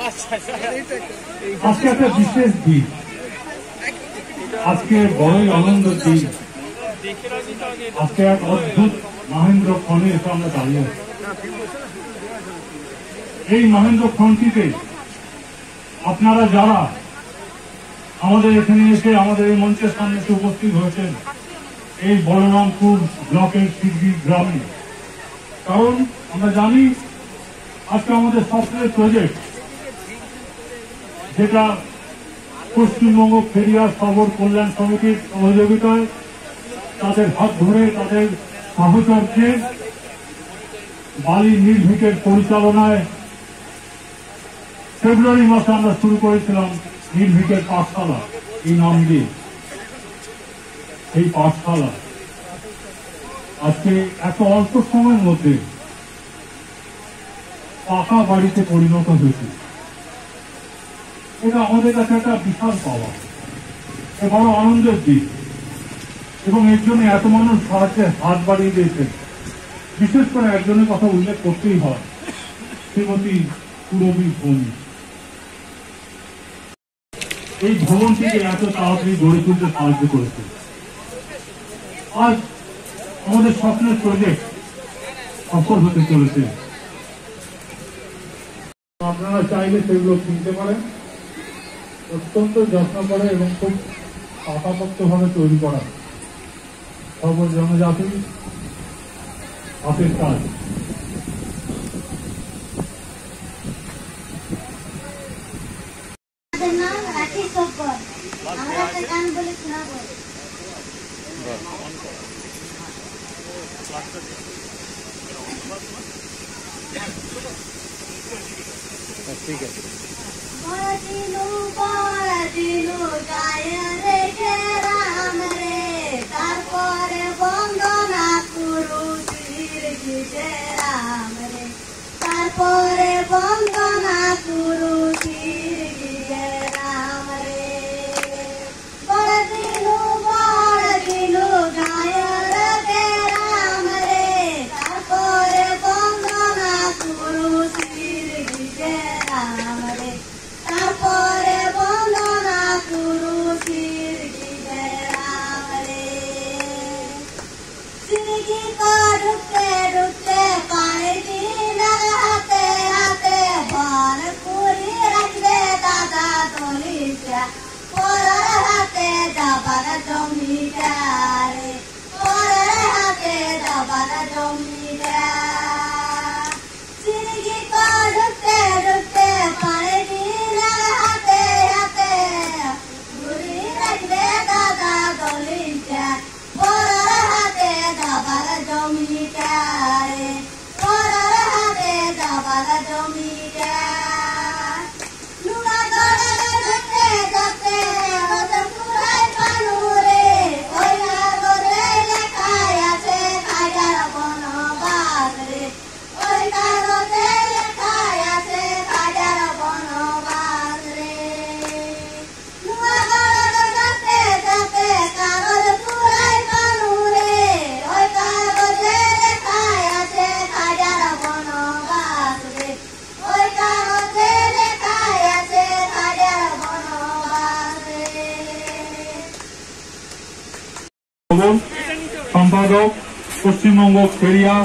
আজকে একটা বিশেষ দিন, আজকে বড়ই আনন্দের দিন। আজকে এক অদ্ভুত মহেন্দ্র ক্ষণে এসে আমরা দাঁড়িয়ে আছি। এই মহেন্দ্র ক্ষণটিতে আপনারা যারা আমাদের এখানে এসে আমাদের এই মঞ্চের সামনে এসে উপস্থিত হয়েছেন, এই বলরামপুর ব্লকের সিদ্ধি গ্রামে, কারণ আমরা জানি আজকে আমাদের সফটওয়্যার প্রজেক্ট, যেটা পশ্চিমবঙ্গ ফেরিয়ার সবর কল্যাণ সমিতির সহযোগিতায়, তাদের হাত ধরে, তাদের সাহচর্যে, বালি নির্ভীকের পরিচালনায় ফেব্রুয়ারি মাসে আমরা শুরু করেছিলাম নির্ভীকের পাঠশালা এই নাম দিয়ে। এই পাঠশালা আজকে এত অল্প সময়ের মধ্যে পাকা বাড়িতে পরিণত হয়েছে। এটা আমাদের কাছে একটা বিশাল পাওয়া, বড় আনন্দের দিক, এবং এর জন্য এত মানুষ সাহায্যে হাত বাড়িয়ে দিয়েছেন। বিশেষ করে একজনের কথা উল্লেখ করতেই হয়, শ্রীমতী পুরবী ভৌমিক। এই ভবনটিকে এত তাড়াতাড়ি গড়ে তুলতে সাহায্য করেছে। আজ আমাদের স্বপ্নের প্রজেক্ট সফল হতে চলেছে। আপনারা চাইলে সেগুলো কিনতে পারেন। অত্যন্ত যত্ন করে এবং খুব পাকাপোক্ত ভাবে তৈরি করা সর্ব জনজাতি হাতের কাজ। ঠিক আছে। তারপরে বন্দনা করু শিরজিতে রাম রে, তারপরে বন্দনা করু শিরজিতে রাম রে। বড় দিনু গায় রে রাম রে, তারপরে বন্দনা করু শিরজিতে রাম রে, তারপরে বন্দনা করু শিরজিতে রাম রে। শিরজি কো ঢুকতে ঢুকতে পানি দিন হাতে হাতে বন পুরি রাখবে দাদা দলিটা, পরের হাতে যাবার জমিটা রে, পরের হাতে যাবার জমিটা। শিরজি কো ঢুকতে ঢুকতে পানি দিন হাতে হাতে পুরি রাখবে দাদা দলিটা, পরের হাতে যাবার জমিটা রে, পরের হাতে যাবার জমিটা। নুরা গড়ে ঢুকতে ঢুকতে হতে পুরাই পানু রে, ওই কাগজে লেখাই আছে খাজার বনবাস রে, ওই কাগজে লেখাই আছে খাজার বনবাস রে। নুরা গড়ে ঢুকতে ঢুকতে কাগজ পুরাই পানু রে, ওই কাগজে লেখাই আছে খাজার বনবাস রে, ওই কাগজে লেখাই আছে খাজার বনবাস রে। সম্পাদক পশ্চিমবঙ্গ ফেরিয়া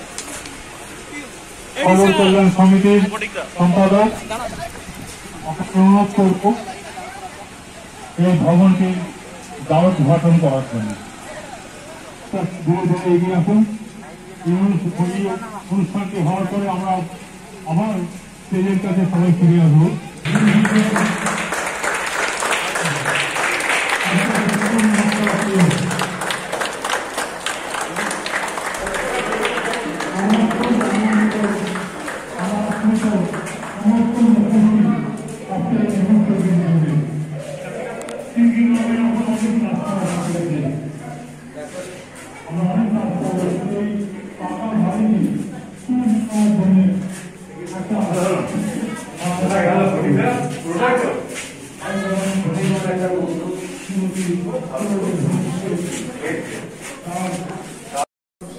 সবর কল্যাণ সমিতির সম্পাদক, অনুরোধ করব এই ভবনটি দ্বার উদ্ঘাটন করার জন্য। ধীরে ধীরে এগিয়ে আসুন। অনুষ্ঠানটি হওয়ার পরে আমরা আবার স্টেজের কাছে সবাই ফিরে আসবো।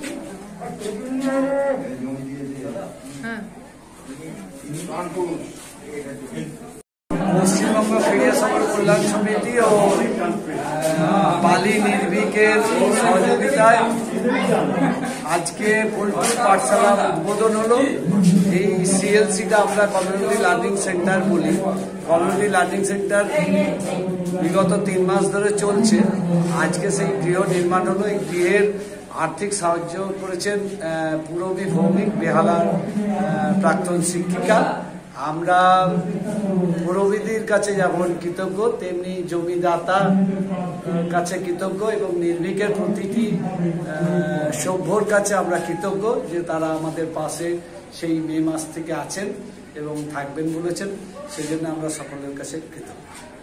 কানপুর পশ্চিমবঙ্গ ক্রীড়া সমাজ কল্যাণ সমিতি ও বালি নির্ভীকের সহযোগিতায় আজকে পোল্ট্রি পাঠশালার উদ্বোধন হলো। এই সিএলসিটা আমরা কমিউনিটি লার্নিং সেন্টার বলি। কমিউনিটি লার্নিং সেন্টার বিগত 3 মাস ধরে চলছে। আজকে সেই গৃহ নির্মাণ হলো। এই গৃহের আর্থিক সাহায্য করেছেন পুরবী ভৌমিক, বেহালার প্রাক্তন শিক্ষিকা। আমরা পুরবীদের কাছে যেমন কৃতজ্ঞ, তেমনি জমিদাতা কাছে কৃতজ্ঞ এবং নির্ভীকের প্রতিটি সভ্যর কাছে আমরা কৃতজ্ঞ যে তারা আমাদের পাশে সেই মে মাস থেকে আছেন এবং থাকবেন বলেছেন। সেই জন্য আমরা সকলের কাছে কৃতজ্ঞ।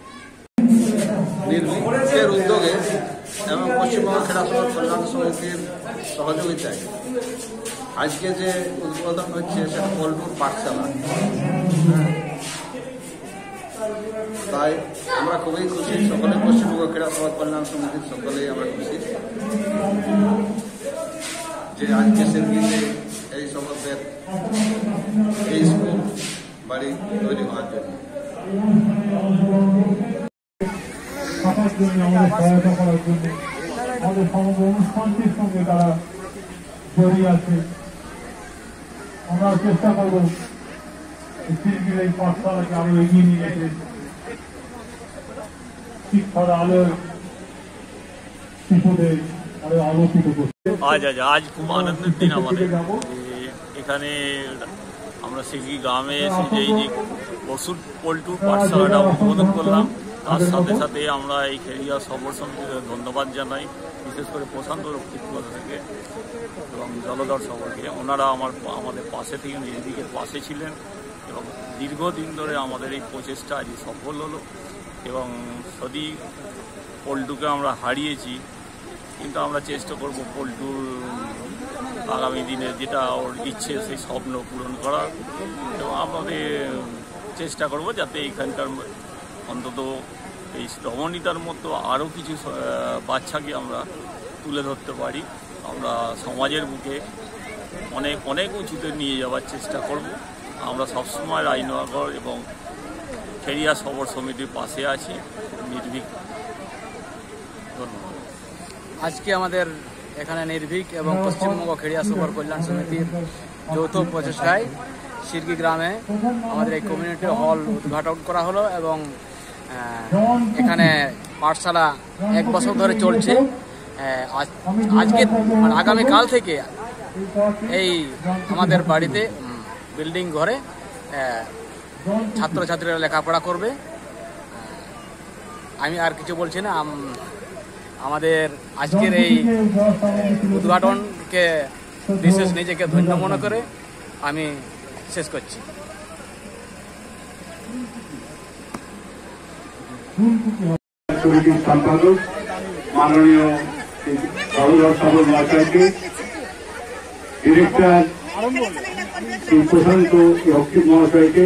নির্ভীকের উদ্যোগে এবং পশ্চিমবঙ্গ ক্রীড়া সমাজ কল্যাণ সমিতির সহযোগিতায় আজকে যে উদ্বোধন হচ্ছে সেটা পোল্ট্রি পাঠশালা। তাই আমরা খুবই খুশি, সকলে পশ্চিমবঙ্গ ক্রীড়া সমাজ কল্যাণ সমিতির সকলেই আমরা খুশি যে আজকে সেদিকে এই সমাজের এই স্কুল বাড়ি তৈরি হওয়ার জন্য। থাকার জন্য, আমাদের সহায়তা করার জন্য, আমাদের সমগ্র অনুষ্ঠানটির সঙ্গে তারা জড়িয়ে আছে। আমরা চেষ্টা করব শিল্পীর এই পাঠশালাকে আরো এগিয়ে নিয়ে যেতে, শিক্ষার আলোয় শিশুদের আরো আলোকিত করতে। আজ খুব আনন্দের দিন আমাদের। এখানে আমরা সিলকি গ্রামে এসে এই যে পোল্ট্রি পাঠশালাটা উদ্বোধন করলাম, তার সাথে সাথে আমরা এই খেরিয়া সবর সমিতিকে ধন্যবাদ জানাই, বিশেষ করে প্রশান্ত রক্ষিতগত থেকে এবং জলধর সবরকে। ওনারা আমাদের পাশে থেকে নির্ভীকের পাশে ছিলেন এবং দীর্ঘদিন ধরে আমাদের এই প্রচেষ্টা আজ সফল হলো। এবং যদি পোল্ট্রিকে আমরা হারিয়েছি, কিন্তু আমরা চেষ্টা করব পোল্ট্রির আগামী দিনে যেটা ওর ইচ্ছে সেই স্বপ্ন পূরণ করা এবং আমাদের চেষ্টা করব যাতে এখানকার অন্তত এই রমণীতার মতো আরও কিছু বাচ্চাকে আমরা তুলে ধরতে পারি। আমরা সমাজের বুকে অনেক অনেক উঁচুতে নিয়ে যাওয়ার চেষ্টা করব। আমরা সবসময় রায়নগর এবং খেরিয়া সবর সমিতির পাশে আছি। নির্ভীক। ধন্যবাদ। আজকে আমাদের এখানে নির্ভীক এবং পশ্চিমবঙ্গ খেরিয়া সবর কল্যাণ সমিতির যৌথ প্রচেষ্টায় সিরকি গ্রামে আমাদের এই কমিউনিটি হল উদ্ঘাটন করা হলো এবং এখানে পাঠশালা 1 বছর ধরে চলছে। আজকে আগামীকাল থেকে এই আমাদের বাড়িতে বিল্ডিং ঘরে ছাত্রছাত্রীরা লেখাপড়া করবে। আমি আর কিছু বলছি না। আমাদের আজকের এই উদ্ঘাটনকে বিশেষ নিজেকে ধন্য মনে করে আমি শেষ করছি। সম্পাদক মাননীয় জলধর সবর মহাশয়কে, ডিরেক্টর প্রশান্ত রক্ষিত মহাশয়কে,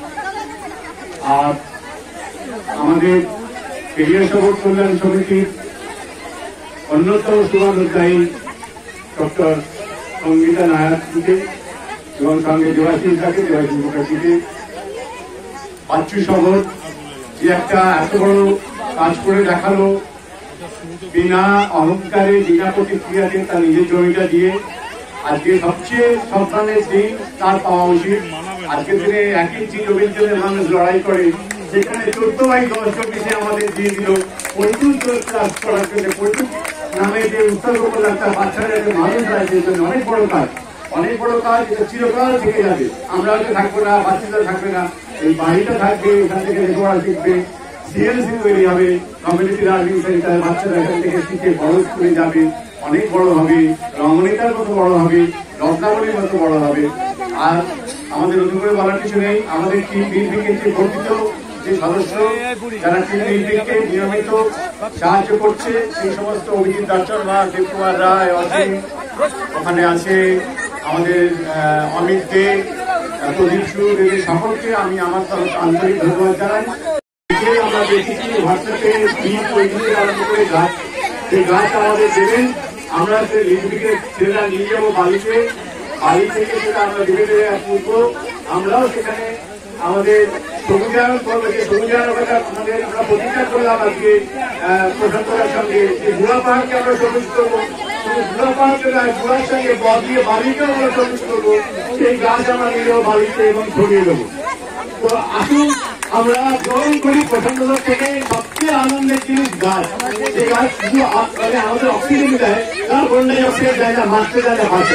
আর আমাদের ক্রীড়া সবর কল্যাণ সমিতির অন্যতম শুভানুধ্যায়ী ডক্টর সঙ্গীতা নায়ারকে এবং সঙ্গে দেবাশিস মুখার্জিকে, বাচ্চু শহর যে একটা এত বড় কাজ করে দেখালো, বিনা অহংকারে বিনা প্রতিক্রিয়াতে তার নিজের জমিটা দিয়ে আজকে সবচেয়ে সম্মানের দিন তার পাওয়া উচিত। আজকের দিনে 1 ইঞ্চি জমির জন্য মানুষ লড়াই করে, সেখানে 14/10/24 আমাদের দিয়ে দিল পোল্ট্রি চাষ করার জন্য। পোল্ট্রি নামে যে উৎসর্গ করলে একটা বাচ্চারা মানুষ হয়, সেই জন্য অনেক বড় কাজ, অনেক বড় কাজ। এটা চিরকাল থেকে যাবে। আমরা হয়তো থাকবো না, বাচ্চারা থাকবে না, এই বাড়িটা থাকবে, এখান থেকে লেখাপড়া শিখবে, সিএলসি তৈরি হবে, কমিউনিটি লার্নিং সেন্টার, বাচ্চারা এখান থেকে শিখে বড় স্কুলে যাবে, অনেক বড় হবে, রমণীতার মতো বড় হবে, রত্নাবলীর মতো বড় হবে। আর আমাদের নতুন করে বলার কিছু নেই। আমাদের টিম নির্ভীকের যে গঠিত যে সদস্য, যারা টিম নির্ভীককে নিয়মিত সাহায্য করছে, সেই সমস্ত অভিজিৎ দাসচর্মা, দেবকুমার রায়, অসীম, ওখানে আছে আমাদের অমিত দে, প্রদীপ সুর, এদের সকলকে আমি আমার তরফ আন্তরিক ধন্যবাদ জানাই। আমরা দেখেছি হোয়াটসঅ্যাপে বীজ তৈরি আরম্ভ করে গাছ, সেই গাছ আমাদের দেবেন। আমরা সেই নির্ভীকের ছেলেরা নিয়ে যাবো বাড়ি থেকে সেটা আমরা ধীরে ধীরে তুলবো। আমরাও সেখানে আমাদের সবুজায়ন করবো, যে সবুজায়নের কথা আমাদের আমরা প্রতিজ্ঞা করলাম আজকে প্রশান্তরার সঙ্গে, যে বুড়া পাহাড়কে আমরা সবুজ করবো, বুড়া পাহাড়কে বুড়ার সঙ্গে দিয়ে বালিকেও আমরা সবুজ করবো, সেই গাছ আমরা নিলেও বালিতে এবং ছড়িয়ে দেবো। তো আসুন আমরা গ্রহণ করি প্রশান্তদার থেকে সবচেয়ে আনন্দের জিনিস গাছ। সেই গাছ শুধু মানে আমাদের অক্সিজেন দেয়, তার বন্যায় অক্সিজেন দেয় না, মারতে দেয় না ভাষা।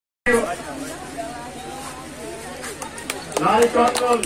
লাল চন্দন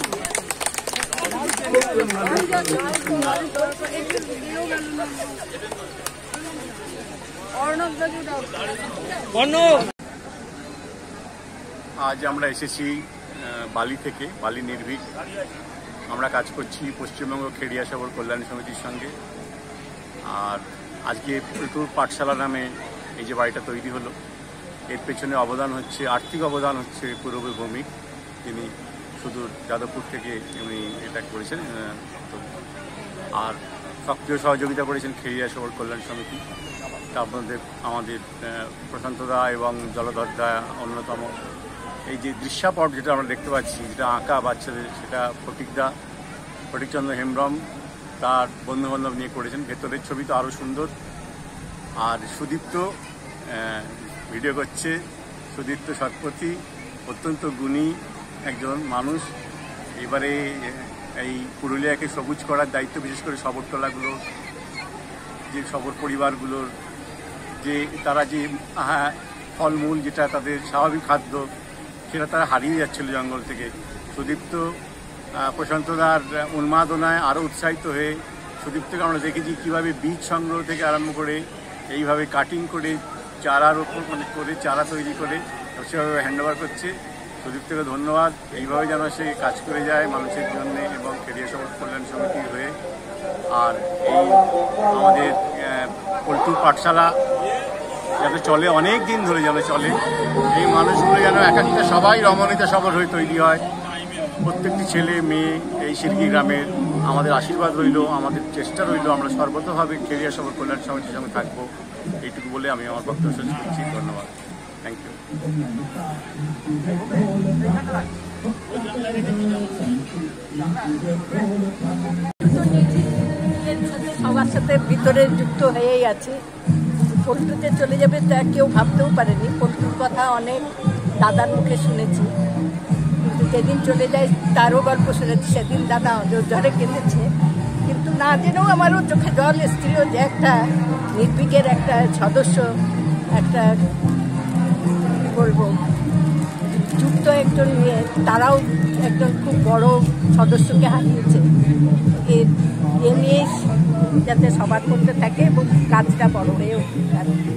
আজ আমরা এসেছি বালি থেকে, বালি নির্ভীক। আমরা কাজ করছি পশ্চিমবঙ্গ খেড়িয়া সবর কল্যাণ সমিতির সঙ্গে। আর আজকে পল্টুর পাঠশালা নামে এই যে বাড়িটা তৈরি হলো, এর পেছনে অবদান হচ্ছে, আর্থিক অবদান হচ্ছে পূরবী ভৌমিক। তিনি শুধু যাদবপুর থেকে উনি এটা করেছেন। আর সক্রিয় সহযোগিতা করেছেন খেড়িয়া সবর কল্যাণ সমিতি। তার মধ্যে আমাদের প্রশান্তদা এবং জলধরদা অন্যতম। এই যে দৃশ্যাপট যেটা আমরা দেখতে পাচ্ছি, যেটা আঁকা বাচ্চাদের, সেটা ফটিকচন্দ্র হেমব্রম তার বন্ধুবান্ধব নিয়ে করেছেন। ভেতরের ছবি তো আরও সুন্দর। আর সুদীপ্ত ভিডিও করছে। সুদীপ্ত শতপথী অত্যন্ত গুণী একজন মানুষ। এবারে এই পুরুলিয়াকে সবুজ করার দায়িত্ব, বিশেষ করে শবরতলাগুলো, যে শবর পরিবারগুলোর যে তারা যে ফলমূল, যেটা তাদের স্বাভাবিক খাদ্য, সেটা তারা হারিয়ে যাচ্ছিল জঙ্গল থেকে। সুদীপ্ত প্রশান্তদার উন্মাদনায় আরও উৎসাহিত হয়ে সুদীপ্তকে আমরা দেখেছি কীভাবে বীজ সংগ্রহ থেকে আরম্ভ করে এইভাবে কাটিং করে চারার ওপর করে চারা তৈরি করে সেভাবে হ্যান্ডওভার করছে। সুদীপ্তকে ধন্যবাদ। এইভাবে যেন সে কাজ করে যায় মানুষের জন্য এবং খেড়িয়া সবর কল্যাণ সমিতির হয়ে। আর এই আমাদের পল্টুর পাঠশালা যাতে চলে, অনেক দিন ধরে যেন চলে, এই মানুষগুলো যেন এক একটা সবাই রমণীতা সবর হয়ে তৈরি হয়। প্রত্যেকটি ছেলে মেয়ে এই সিরকি গ্রামের আমাদের আশীর্বাদ রইল, আমাদের চেষ্টা রইল, আমরা সর্বতভাবে খেড়িয়া সবর কল্যাণ সমিতির সঙ্গে থাকবো। এইটুকু বলে আমি আমার বক্তব্য শেষ করছি। ধন্যবাদ। Thank you. সবার সাথে ভিতরে যুক্ত হয়েই আছে। পল্টুতে চলে যাবে তা কেউ ভাবতেও পারেনি। পল্টুর কথা অনেক দাদার মুখে শুনেছি, কিন্তু যেদিন চলে যায় তারও গল্প শুনেছি। সেদিন দাদা ধরে কেঁদেছে, কিন্তু না জেনেও আমারও চোখে জল এসেছিল যে একটা নির্ভীকের একটা সদস্য, একটা কী বলবো, যুক্ত একজন মেয়ে, তারাও একজন খুব বড় সদস্যকে হারিয়েছে। এ নিয়ে যাতে সবার করতে থাকে এবং কাজটা বড় হয়ে উঠে।